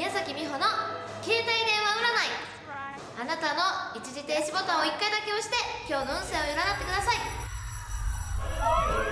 宮崎美穂の携帯電話占い。あなたの一時停止ボタンを1回だけ押して今日の運勢を占ってください。